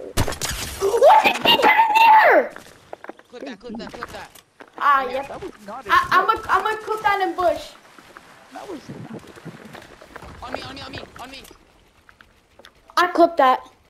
What's he doing in there? Clip that. Ah, yep. That was not I'm gonna cook that in bush. That was. On me. I clipped that.